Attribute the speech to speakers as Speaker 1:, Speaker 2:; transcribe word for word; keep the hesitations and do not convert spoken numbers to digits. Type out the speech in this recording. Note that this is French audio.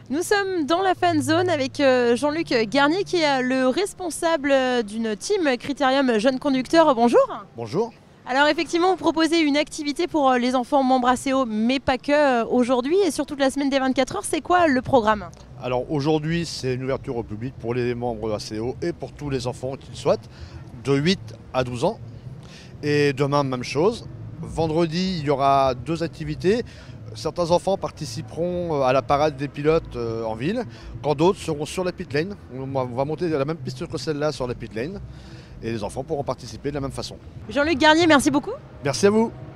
Speaker 1: Nous sommes dans la fan zone avec euh, Jean-Luc Garnier qui est le responsable euh, d'une team Critérium Jeunes Conducteurs. Bonjour.
Speaker 2: Bonjour.
Speaker 1: Alors effectivement, vous proposez une activité pour euh, les enfants membres A C O, mais pas que euh, aujourd'hui et sur toute la semaine des vingt-quatre heures. C'est quoi le programme?
Speaker 2: Alors aujourd'hui, c'est une ouverture au public pour les membres A C O et pour tous les enfants qui le souhaitent, de huit à douze ans. Et demain, même chose. Vendredi, il y aura deux activités. Certains enfants participeront à la parade des pilotes en ville, quand d'autres seront sur la pit lane. On va monter la même piste que celle-là sur la pit lane. Et les enfants pourront participer de la même façon.
Speaker 1: Jean-Luc Garnier, merci beaucoup.
Speaker 2: Merci à vous.